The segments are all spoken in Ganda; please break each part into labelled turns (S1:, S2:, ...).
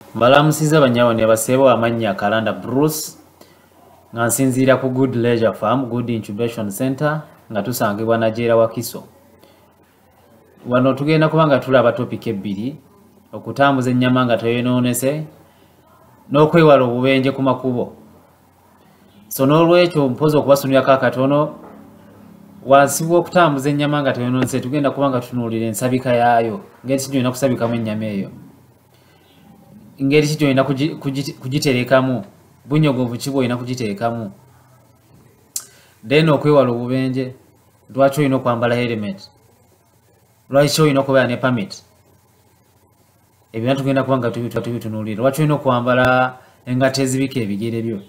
S1: Mbalamusiza banyawani abaseebo amannya Kalanda Bruce nga nsinziira ku Good Leisure Farm Good Incubation Center nga tusangibwa Najera Wakiso. Wano tugenda kubanga tulaba topic ebbiri, okutambuza ennyama nga teyonoonese n'okwewala obubenje ku makubo. So n'olwekyo mpozi okubasomyako akatono wansi w'okutambuza ennyama nga teyonoonese tugenda kubanga tunuulira ensabika yaayo, ngeri ki gy'olina kusabikamu ennyama eyo, ngeri ki gy'olina kugiterekamu, bunyogovu ki bw'olina kugiteekamu, then okwewala obubenje, lwaki olina okwambala helmet, lwaki olina okubeera ne permit, ebyo byonna tugenda kubanga tubitunuulira. Lwaki olina okwambala engatto ezibika ebigere byo,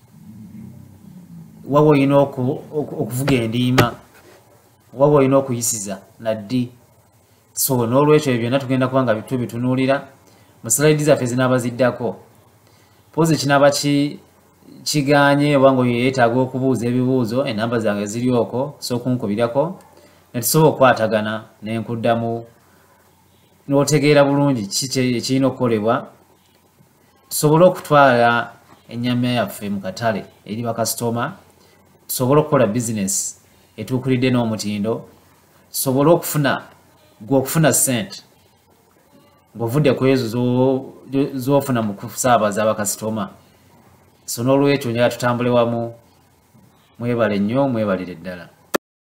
S1: waba olina okuvuga endiima, waba olina okuyisiza naddi. So n'olwekyo ebyo byonna tugenda kubanga tubitunuulira mu slayidi zaffe zinaaba ziddako. Pozi kinaaba kiganye oba ng'oyeetaaga okubuuza ebibuuzo, enamba zange ziri okwo, so okunkubirako ne tusobola okukwatagana ne nkuddamu n'otegeera bulungi kiki ekirina okukolebwa, tusobole okutwala ennyama yaffe mu katale eri bakasitoma, tusobole okukola bizinesi etuukiridde n'omutindo, tusobole okufuna ssente ng'ovudde ku ezo z'ofuna mu kusaabaza abakasitoma. So n'olwekyo njagala tutambule wamu, mwebale nnyo, mwebalire ddala.